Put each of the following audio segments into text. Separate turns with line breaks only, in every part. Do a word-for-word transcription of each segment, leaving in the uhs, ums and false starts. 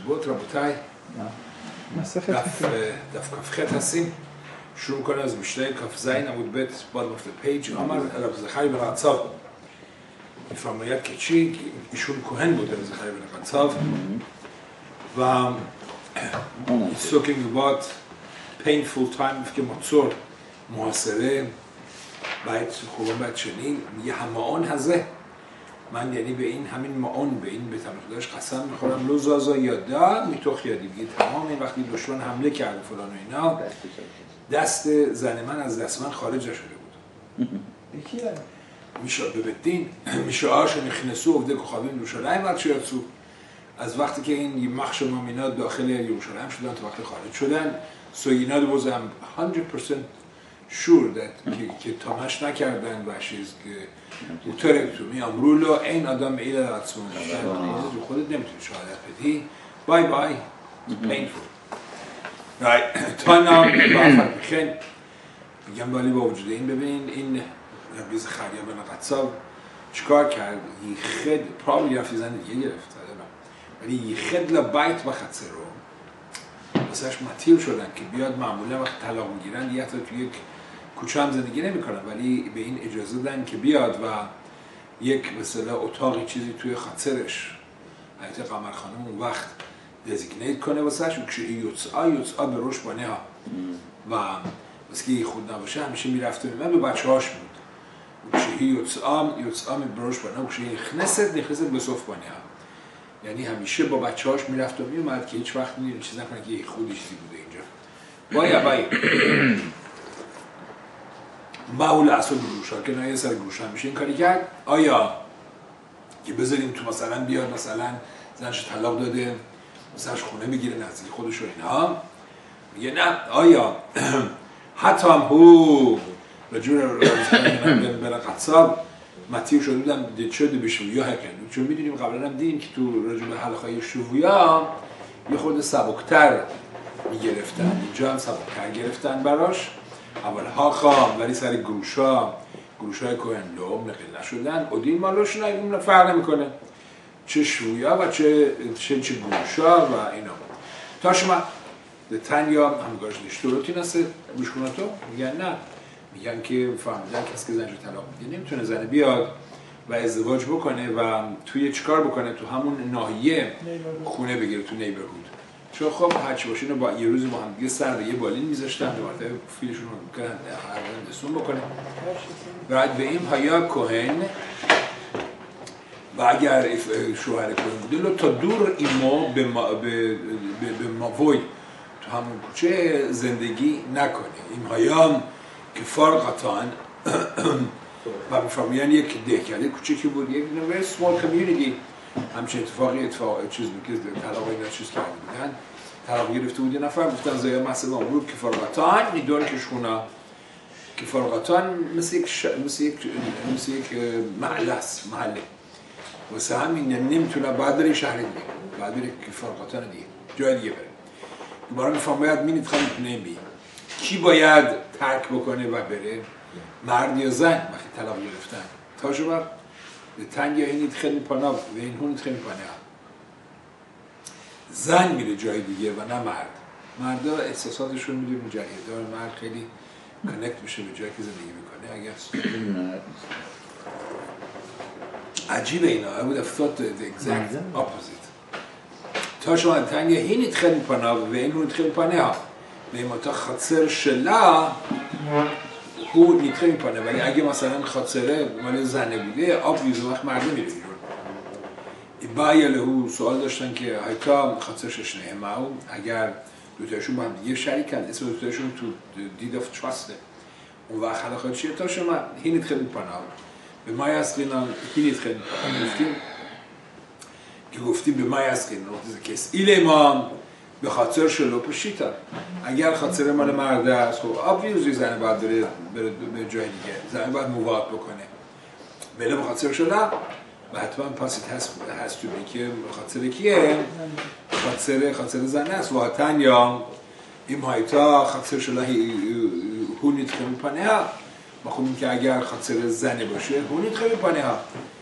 כתובות, רבותיי. דף, דף כ"ח hashim. שרום קודם אז משלי כ"ז עמוד ב' bottom of the page. אמר רב זכריה בן רצב. לפעמים יד קדשי, אישון כהן بود רב זכריה בן רצב. ו... He's talking about painful time כמצור מועסרה. בית חורבן בית שני. המעון הזה. מענייני באין המין מעון באין בית המקדש חסם میخورم לא زازا یادا מתוך یادی بگید تمام این وقتی دشمن حمله کرد فلان و اینا دست زن من از دست من خارج شده بود میشه ببدین میشه آشون נכנסו עובדי כוכבים לירושלים עד שיצאו از وقتی که این مخش مؤمنات داخل یروشلایم شدن تا وقتی خارج شدن so you know was one hundred percent sure that که تامش نکردن و چیز که اوتره تو می امرو له این آدم ایل عطسون تو خودت نمیتونی شهادت بدی بای بای painful right تا نام بافر بخین میگم ولی با وجود این ببین این ربی زخریا بن رצב چیکار کرد یخد probably رفت زن دیگه گرفت ولی یخد لبیت بختصه رو واسهش مطیر شدن که بیاد معمولا وقت طلاق میگیرن یه تا تو یک کوچه هم زندگی نمی کنن ولی به این اجازه دادن که بیاد و یک مثلا اتاقی چیزی توی خاطرش حیات قمر خانم اون وقت دزیگنیت کنه واسهش و که یوتسا یوتسا به روش بانه ها و واسه که خود نباشه همیشه میرفته من به بچه هاش بود و که یوتسا یوتسا به روش بانه و که نخنست نخنست به صف بانه ها یعنی همیشه با بچه هاش میرفت و میومد که هیچ وقت میدونی چیز نکنه که خودی چیزی بوده اینجا باید باید معول اصل گروشا که نه یه سر گروشا میشه این کاری کرد آیا که بذاریم تو مثلا بیاد مثلا زنش طلاق داده مثلاش خونه بگیره نزدیک خودش و اینها میگه نه آیا حتی هم هو رجور بن رçab مطیع شده بودن دید شده به شویا هکن چون میدونیم قبلا هم دیدیم که تو رجوع حلقهای شویا یه خود سبکتر میگرفتن اینجا هم سبکتر گرفتن براش اول ها خام ولی سر گروشا گروشای کوهن لوم نقل نشدن و دین مالوش نه اون فرق نمیکنه چه شویا و چه چه چه گروشا و اینا تا شما تنیا همگارش نشتروتی نسه مشکوناتو میگن نه میگن که فهمیدن کسی که زنش طلاق میده نمیتونه زنه بیاد و ازدواج بکنه و توی چیکار بکنه تو همون ناحیه خونه بگیره تو نیبرهود چون خب هرچی باشه اینو با یه روزی با هم دیگه سر یه بالین میذاشتن دو مرتبه فیلشون رو میکنن هر بارم دستون بکنه بعد به این هایا کوهن و اگر شوهر کوهن بوده لو تا دور ایما به, ما به, به, به ماوی تو همون کوچه زندگی نکنه این هایا که فرقتان و بفرمایان یک دهکده کوچکی بود یک very small community همچنین اتفاقی اتفاق چیز بود که طلاق اینا چیز کرده بودن طلاق گرفته بود یه نفر گفتن زایا مسئله امروز که فرقتان نیدون کشخونا که فرقتان مثل یک ش... مثل یک مثل یک محله است محله واسه همین نمیتونه بعد بره شهر دیگه بعد بره که فرقتان دیگه جای دیگه بره برای میفهمید می ندخل نمی کی باید ترک بکنه و بره مرد یا زن وقتی طلاق گرفتن تا شما تنگی اینید خیلی پانا و این هونید خیلی پانه زن میره جای دیگه و نه مرد مردا احساساتشون میدونیم جایه دار مرد خیلی کنکت میشه به جایی که زندگی میکنه اگر عجیبه اینا I would have thought the exact opposite تا شما تنگی اینید خیلی پانا و این هونید خیلی پانه ها میما تا خاطر شلا هو نیتخه میپانه ولی اگه مثلا خاطره مال زنه بوده آب ویزو وقت مرده میره بیرون باید هو سوال داشتن که حتی خاطرش نهمه اگر دوتایشون با هم دیگه شریکن اسم دوتایشون تو دید اف تراسته اون وقت خلاقات چیه تا شما هی نیتخه میپانه به مای از قینان هی نیتخه میپانه گفتیم که گفتیم به مای از قینان نقطه کس ایل ما به خاطر شلو پشیتا اگر خاطر مال مرده است خب آبویزی زنه باید بره به جای دیگه زنه باید مواد بکنه بله به خاطر شده و حتما پاسیت هست هست تو که خاطر کیه خاطر خاطر زنه است و حتن یا این هایتا خاطر شده هونید خیلی پانه ها ما خونیم که اگر خاطر زنه باشه هونید خیلی پانه ها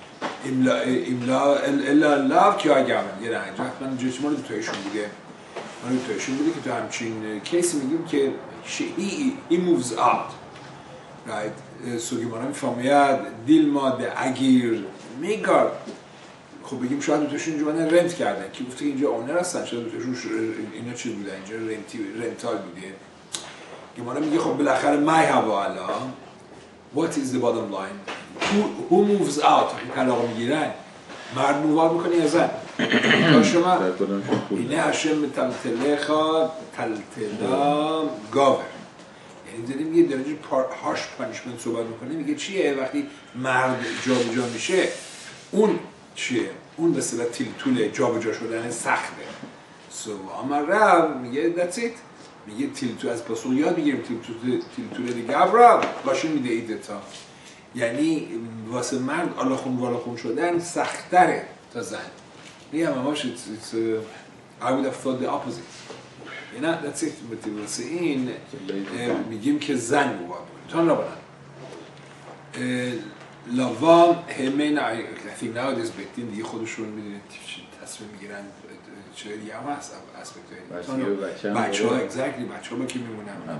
املا املا الا لاف که اگه یه رنج من جسمانی دو تایشون بوده من دو تایشون بوده که تو همچین کیسی میگیم که he he moves out right سوگیمانا میفهمید دیل ما ده اگیر میگار خب بگیم شاید دو تایشون اینجا من رنت کردن که گفته که اینجا اونر هستن شاید دو تایشون اینا چی بوده اینجا رنتی رنتال بوده گیمانا میگه خب بالاخره my هوا الان what is the bottom line who, who moves out این طلاق میگیرن مرد مووار میکنه یا زن تا شما اینه هشم تلتله خواد تلتلا گاور یعنی داریم یه درجه هاش پانیشمنت صحبت میکنه میگه چیه وقتی مرد جا به جا میشه اون چیه اون به صورت تیلتول جا به جا شدن سخته سو اما رب میگه that's it میگه تیلتول از پاسخ یاد میگیریم تیلتول تیلتول دیگه ابرا باشه میده ایدتا یعنی واسه مرد آلاخون والاخون شدن سخت‌تره تا زن میگم هماش it's I would have thought the opposite you know that's it واسه این میگیم که زن مواد تا نبرن لاوا همین I think nowadays بهتین دیگه خودشون میدونید تصمیم میگیرن چه دیگه هم هست اسپکت بچه ها exactly بچه ها با کی میمونن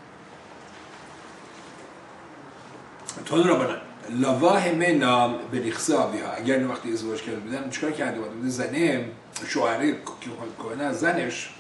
تون را بنن لاوا همه نام به ریخصه آبی ها اگر وقتی ازدواج کرده بودن چیکار کرده بود زنه شوهره که کنه از زنش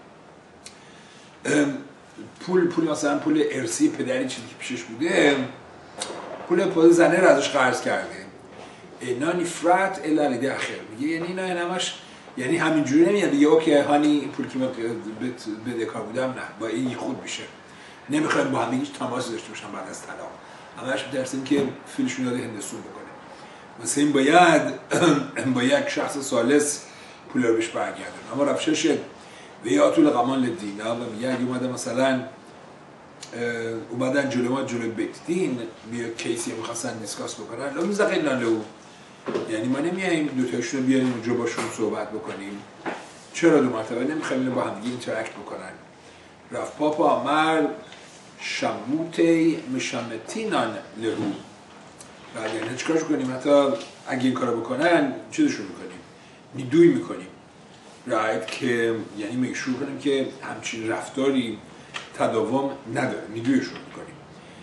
پول پول مثلا پول ارثی پدری چیزی که پیشش بوده پول پول زنه را ازش قرض کرده اینا نفرت الا لیده اخر میگه یعنی اینا همش یعنی همینجوری نمیاد دیگه اوکی هانی پول که من بده کار بودم نه با این خود میشه نمیخوایم با هم هیچ تماس داشته باشن بعد از طلاق همش می‌ترسیم که فیلشون یاد هندسون بکنه مثلا این باید با یک شخص ثالث پول رو بهش برگردن اما رفشش ویاتول قمان لدینا و میگه اگه اومده مثلا اومدن جلوی ما جلوی بیت دین بیا کیسی می‌خواستن دیسکاس بکنن لو میزقینا لو یعنی ما نمیایم دو تاشون رو بیاریم اونجا باشون صحبت بکنیم چرا دو مرتبه نمی‌خوایم اینو با هم دیگه اینتراکت بکنن رفت پاپا امر شموتی مشمتینان لهو بعد یعنی چیکارش کنیم حتی اگه این کارو بکنن چیزشون میکنیم نیدوی میکنیم رایت که یعنی میشور کنیم که همچین رفتاری تداوم نداره نیدویشون میکنیم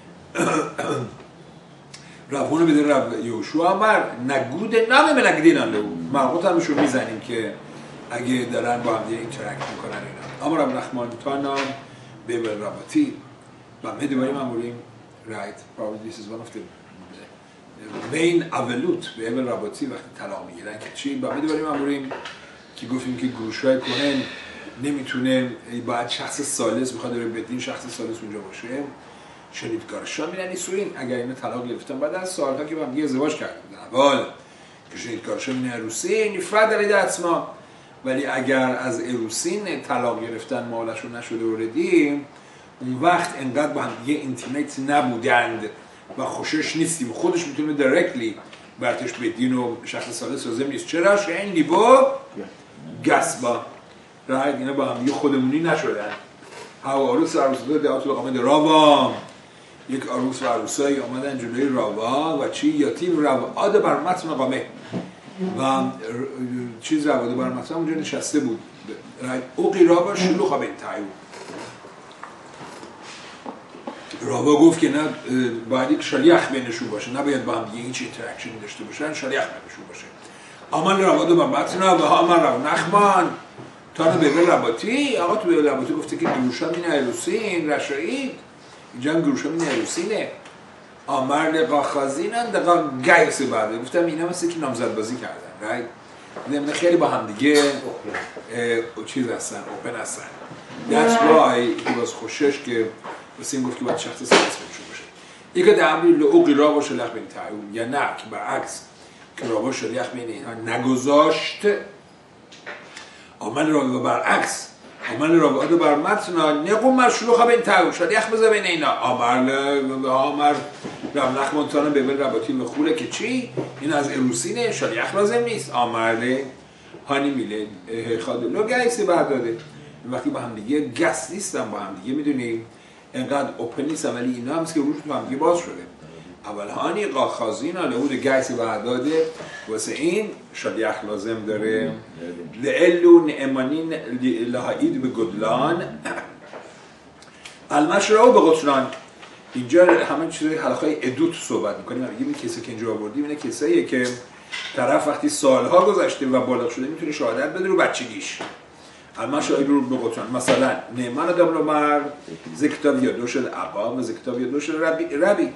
رفونه بده رب یوشوا امر نگود نام ملگدینان لهو مرقوط همشون میزنیم که اگه دارن با هم دیگه اینتراکت میکنن اینا اما رب نخمان تا نام به رباتی و همه دوباره من بودیم right probably this is one of the main اولوت به اول رباطی وقتی طلاق میگیرن که چی و همه دوباره من بودیم که گفتیم که گروشای کنن نمیتونه باید شخص ثالث بخواد بره بدین شخص ثالث اونجا باشه شنیدگارشا میرن نیسوین اگر اینو طلاق گرفتن بعد از سالها که با هم دیگه ازدواج کرده بودن اول که شنیدگارشا میرن اروسین نفرد علی دستما ولی اگر از اروسین طلاق گرفتن مالشون نشده اوردی اون وقت انقدر با هم دیگه اینتیمیت نبودند و خوشش نیستیم خودش میتونه دایرکتلی برتش بدین و شخص ساله سازم نیست چرا؟ شاید نیبو گسبا رایت اینا با هم دیگه خودمونی نشدن هوا عروس و عروسه دیاتول قامد راوا یک عروس و عروسایی آمدن جلوی راوا و چی؟ یاتیم رواد بر متن قامه و چیز رواد بر متن اونجا نشسته بود رایت اوقی راوا شلوخا بین تایو راوا گفت که نه باید یک شلیخ بینشون باشه نباید با هم دیگه هیچ اینتراکشن داشته باشن شلیخ بینشون باشه آمن روا دو من بطنا و آمن روا نخمان تا نه به رباطی آقا تو به رباطی گفته که گروشا مین ایروسین رشایید اینجا هم گروشا مین ایروسینه آمر لقا خازینن دقا گیس بعده گفتم اینا مثل که نامزد بازی کردن رایت نمیده خیلی با هم دیگه چیز هستن اوپن هستن that's why he was خوشش که واسه این گفت که باید شخص سالس بهشون باشه یکی دعوی لعوقی را باشه لخ بین تعیون یا نه که برعکس که را باشه لخ بین اینها نگذاشت عمل را برعکس عمل را باید بر متنا نقوم مرشلوخ بین تعیون شد یخ بزه بین اینا عمل عمل رب لخ منتانه به بین رباطی و خوله که چی؟ این از اروسینه شد یخ لازم نیست عمل هانی میله خادلو گیسی برداده وقتی با هم دیگه گس نیستن با هم دیگه میدونیم انقدر اوپن نیستن ولی اینا هم که روش تو هم دیگه باز شده اول هانی قاخازینا لهود گیس و عداده واسه این شلیخ لازم داره لعلو نعمانین لحاید به گدلان المشرعو به قطران. اینجا همه چیزای حلقهای ادوت صحبت میکنیم. میگیم این کسی که اینجا آوردیم اینه کساییه که طرف وقتی سالها گذشته و بالغ شده میتونه شهادت بده رو بچگیش. المشرعو رو به قطران مثلا نعمان آدم رو مر زکتاب یا دو شد عبا و زکتاب یا دو شد ربی, ربی.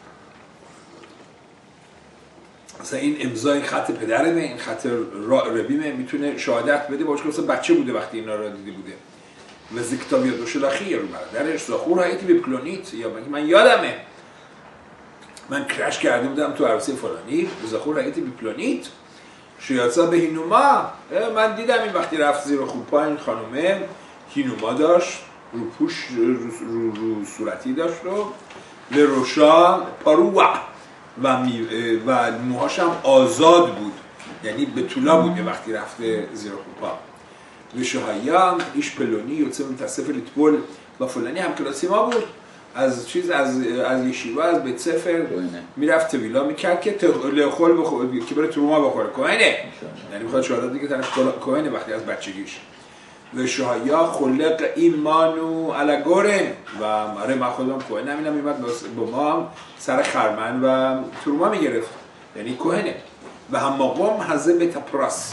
مثلا این امضای خط پدرمه، این خط ربیمه، میتونه شهادت بده باشه که مثلا بچه بوده وقتی اینا را دیده بوده. و زکتاب یا دوش لخی رو برادرش زخور هایتی به پلونیت یا من یادمه من کرش کرده بودم تو عروسی فلانی زخور هایتی به پلونیت شیاطا به هینوما. من دیدم این وقتی رفت زیر خوپا این خانومه هینوما داشت رو پوش رو, رو, رو صورتی داشت رو لروشا پاروا و, و موهاش هم آزاد بود یعنی به طولا بود وقتی رفته زیر خوپا. و شهایام ایش پلونی یوتسه متصف لیتبول و فلانی هم کلاسی ما بود از چیز از از یشیوا از بیت سفر میرفت ویلا میکرد که لخول بخوره که بره تو روما بخوره کوهنه یعنی میخواد شهادت دیگه طرف کوهنه وقتی از بچگیش. و شهایا خلق ایمانو علگورن و آره من خودم کوهنه همینم میمد با ما هم سر خرمن و تو روما میگرفت یعنی کوهنه. و هم مقام حزه به تپراس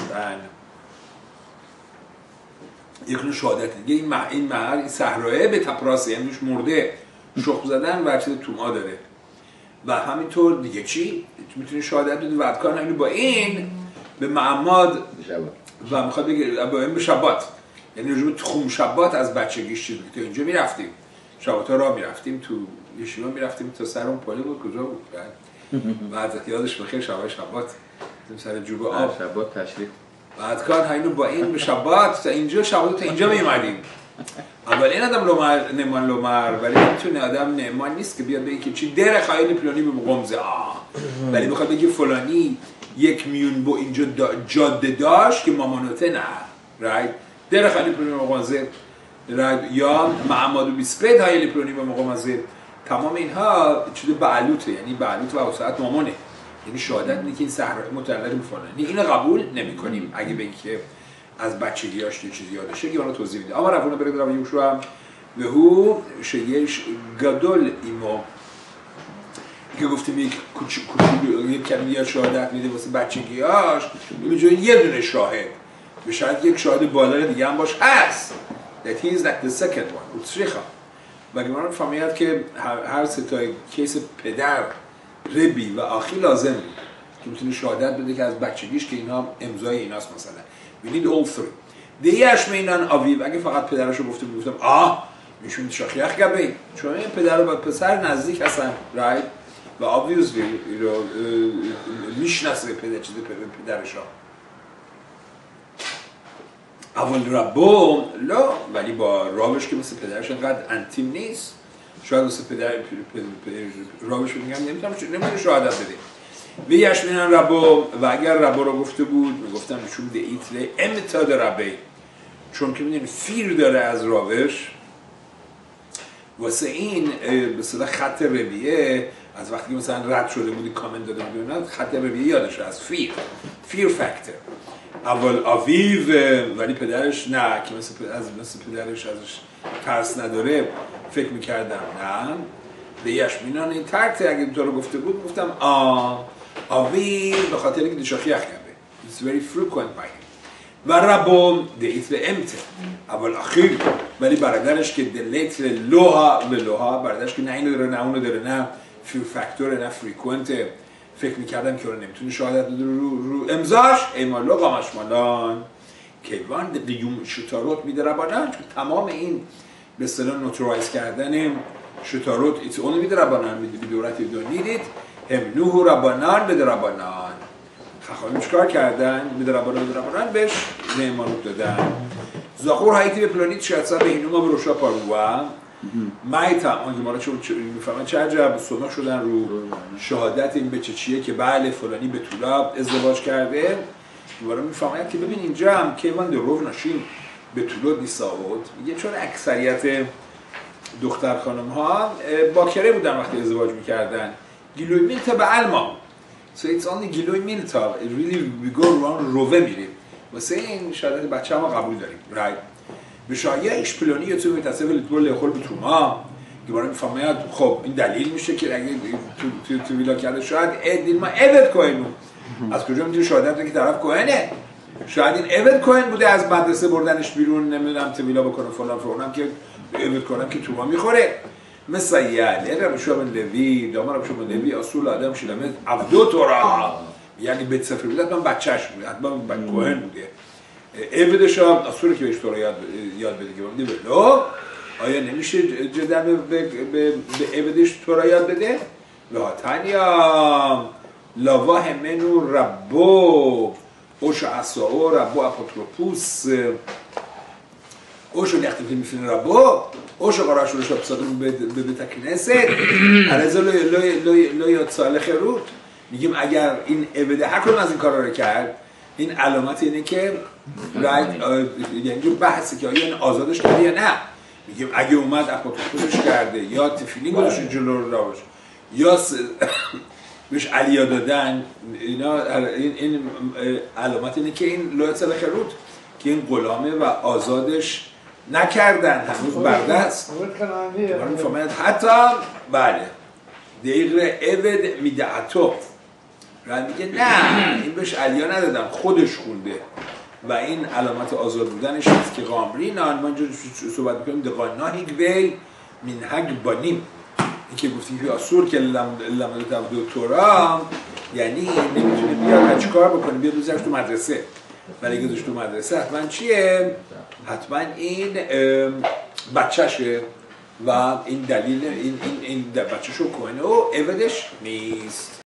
یک نوع شهادت دیگه این مح... این محل این صحرایه به تپراسه یعنی دوش مرده شخم زدن و چیز توما داره و همینطور دیگه چی میتونی شهادت بدی و ادکار نمیدونی با این به معماد و میخواد بگه با این به شبات یعنی رجوع تخوم شبات از بچگیش چیز تو اینجا میرفتیم شبات ها را میرفتیم تو یشیوا میرفتیم تا سر اون پله بود کجا بود بعد یادش بخیر شبای شبات سر جوب آب
شبات تشریف
بعد کار اینو با این به شبات تا اینجا شبات تا اینجا میومدیم. اول این آدم لومر نمان لومر ولی میتونه آدم نمان نیست که بیاد بگه که چی در خیلی پلانی به قمزه آه ولی بخواد بگه فلانی یک میون با اینجا دا جاده داشت که مامانوته نه رایت در خیلی پلانی به قمزه رایت یا معمادو بیسپید خیلی پلانی به قمزه تمام اینها چیز بعلوته یعنی بعلوت و وسعت مامانه یعنی شهادت اینه که این صحرای متعلق به فلانی اینو قبول نمی‌کنیم اگه بگی که از بچگیاش یه چیزی یادشه که اونو توضیح میده. اما رفونه برید رو یوشوا هم و هو شیش گدول ایمو که گفتیم یک کوچولو یک کلمه شهادت میده واسه بچگیاش اینجوری یه دونه شاهد و شاید یک شاهد بالا دیگه هم باش هست that he is like the second one اتریخا و اگه من فهمیدم که هر سه تا کیس پدر ربی و آخی لازم بود که میتونه شهادت بده که از بچگیش که اینا امضای ایناست مثلا we need all three دیگهش مینان آویو اگه فقط پدرشو گفته میگفتم آه میشون شاخیخ گبه چون این پدر با پسر نزدیک هستن رایت و obviously میشناسه پدر چیز پدرشا اول ربو لا ولی با رابش که مثل پدرش انقدر انتیم نیست شاید مثل پدر رابش رو میگم نمیتونم نمیتونم شهادت بده ویش مینن ربو و اگر ربو رو گفته بود میگفتم چون ده ایتله امتاد ربه چون که میدونی فیر داره از راوش واسه این مثلا خط ربیه از وقتی که مثلا رد شده بودی کامنت داده بودی خط ربیه یادشه از فیر فیر فاکتور اول آویو ولی پدرش نه که مثل از مثل پدرش ازش ترس نداره فکر میکردم نه دیگهش مینان این ترکته اگه تو رو گفته بود گفتم آ آویو به خاطر که دشاخی اخ کرده it's very frequent by him و ربو دیت به امته اول آخیر ولی برادرش که دلیت لوها به لوها برادرش که نه اینو داره نه اونو داره نه فیر فاکتور نه فریکونته فکر میکردم که اون نمیتونه شهادت بده رو, رو امضاش ایمالو قامش مالان کیوان دیوم شتاروت میده ربانان چون تمام این به اصطلاح نوترایز کردن شتاروت ایت اون میده ربانان میده به دورت دو نیدید هم نوح ربانان بده ربانان خواهیم چکار کردن میده ربانان بده ربانان بهش نیمانوت دادن زاخور هایتی به پلانیت شهدسا به اینوما به روشا پاروه مایتا آنگه مالا چون میفهمن چه عجب سونا شدن رو شهادت این بچه چیه که بله فلانی به طولا ازدواج کرده دوباره میفهمن که ببین اینجا هم که من دروف ناشیم به طولا دیساود میگه چون اکثریت دختر خانم ها باکره بودن وقتی ازدواج میکردن گیلوی میلتا به علما. So it's only گیلوی میلتا. It really we go around روه میریم. واسه این شاید بچه ما قبول داریم. Right. بشایه ایش پلانی یا تو میتصف لیتبول لیخول به توما که برای میفهمید خب این دلیل میشه که اگه تو تو ویلا کرده شاید ادین ما اود کوهنو از کجا میتونی شهادت که طرف کوهنه شاید این اود کوهن بوده از مدرسه بردنش بیرون نمیدونم تو ویلا بکنه فلان فلانم که اود کنم که توما میخوره مثل یعنی ربشو بن لوی دامار ربشو بن لوی اصول آدم شلمه عبدو تورا یعنی بیت سفر بوده حتما بچهش بوده حتما کوهن بوده اودش هم اصولی که بهش تورا یاد یاد بده که بوده بلو آیا نمیشه جدا به به به اودش تورا یاد بده لا تانیا لاواه منو ربو اوش اساو ربو اپوتروپوس اوش نختی میفین ربو اوش قراش روش بسادم به به تکنسه عرضه لای لای لای لای صالح رود میگیم اگر این اوده هر کدوم از این کارا رو کرد این علامت اینه که رایت یعنی جو بحثی که آیا این آزادش کرده یا نه میگیم اگه اومد اپوتروپوسش کرده یا تفیلین گذاشته جلو رو داشت یا بهش علیا دادن اینا این این علامت اینه که این لویت صالح رود که این غلامه و آزادش نکردن هنوز برده است من میفهمید حتی بله دقیقه اود میدعتو رد میگه نه این بهش علیا ندادم خودش خونده و این علامت آزاد بودنش هست که قامری نه ما اینجا صحبت میکنیم دقانا هیگ وی منهگ بانیم این که گفتیم که آسور که لمدت دکترا یعنی نمیتونه بیاد چی کار بکنه بیاد بزرش تو مدرسه ولی اگه تو مدرسه حتما چیه؟ حتما این بچهشه و این دلیل این این این بچه‌شو کوهنه و اودش نیست